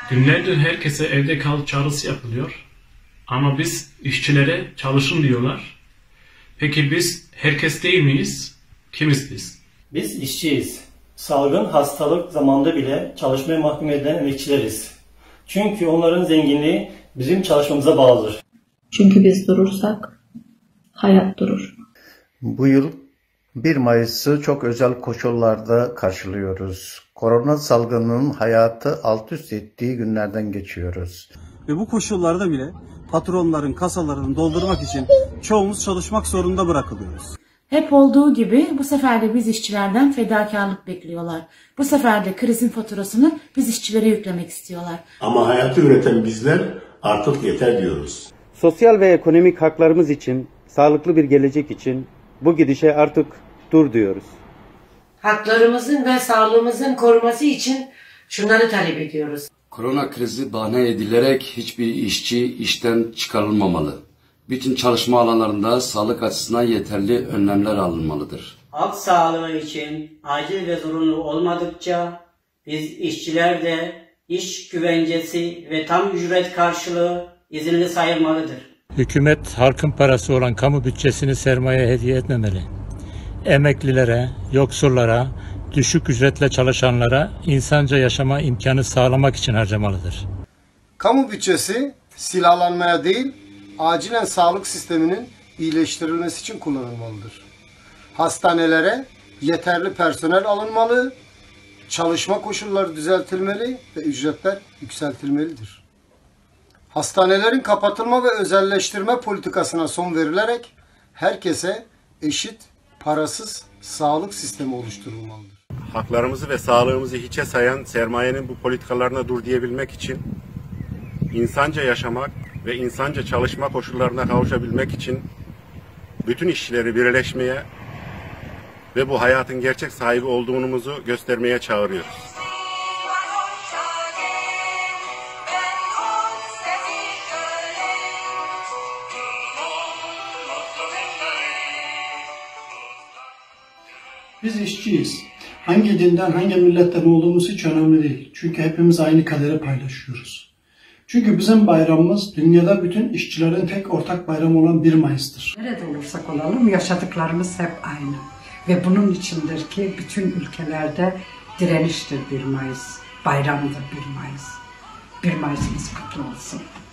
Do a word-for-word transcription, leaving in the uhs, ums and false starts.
Günlerdir herkese evde kal çağrısı yapılıyor. Ama biz işçilere çalışın diyorlar. Peki biz herkes değil miyiz? Kimiz biz? Biz işçiyiz. Salgın, hastalık zamanında bile çalışmaya mahkum edilen emekçileriz. Çünkü onların zenginliği bizim çalışmamıza bağlıdır. Çünkü biz durursak hayat durur. Bu yıl bir Mayıs'ı çok özel koşullarda karşılıyoruz. Korona salgınının hayatı alt üst ettiği günlerden geçiyoruz. Ve bu koşullarda bile patronların kasalarını doldurmak için çoğumuz çalışmak zorunda bırakılıyoruz. Hep olduğu gibi bu sefer de biz işçilerden fedakarlık bekliyorlar. Bu sefer de krizin faturasını biz işçilere yüklemek istiyorlar. Ama hayatı üreten bizler artık yeter diyoruz. Sosyal ve ekonomik haklarımız için, sağlıklı bir gelecek için bu gidişe artık dur diyoruz. Haklarımızın ve sağlığımızın koruması için şunları talep ediyoruz. Korona krizi bahane edilerek hiçbir işçi işten çıkarılmamalı. Bütün çalışma alanlarında sağlık açısından yeterli önlemler alınmalıdır. Halk sağlığı için acil ve zorunlu olmadıkça biz işçiler de iş güvencesi ve tam ücret karşılığı izinli sayılmalıdır. Hükümet halkın parası olan kamu bütçesini sermaye hediye etmemeli. Emeklilere, yoksullara, düşük ücretle çalışanlara insanca yaşama imkanı sağlamak için harcamalıdır. Kamu bütçesi silahlanmaya değil, acilen sağlık sisteminin iyileştirilmesi için kullanılmalıdır. Hastanelere yeterli personel alınmalı, çalışma koşulları düzeltilmeli ve ücretler yükseltilmelidir. Hastanelerin kapatılma ve özelleştirme politikasına son verilerek herkese eşit, parasız sağlık sistemi oluşturulmalıdır. Haklarımızı ve sağlığımızı hiçe sayan sermayenin bu politikalarına dur diyebilmek için, insanca yaşamak ve insanca çalışma koşullarına kavuşabilmek için bütün işçileri birleşmeye ve bu hayatın gerçek sahibi olduğumuzu göstermeye çağırıyoruz. Biz işçiyiz. Hangi dinden, hangi milletten olduğumuz hiç önemli değil. Çünkü hepimiz aynı kaderi paylaşıyoruz. Çünkü bizim bayramımız dünyada bütün işçilerin tek ortak bayramı olan bir Mayıs'tır. Nerede olursak olalım yaşadıklarımız hep aynı. Ve bunun içindir ki bütün ülkelerde direniştir bir Mayıs, bayramdır bir Mayıs. bir Mayıs'ımız kutlu olsun.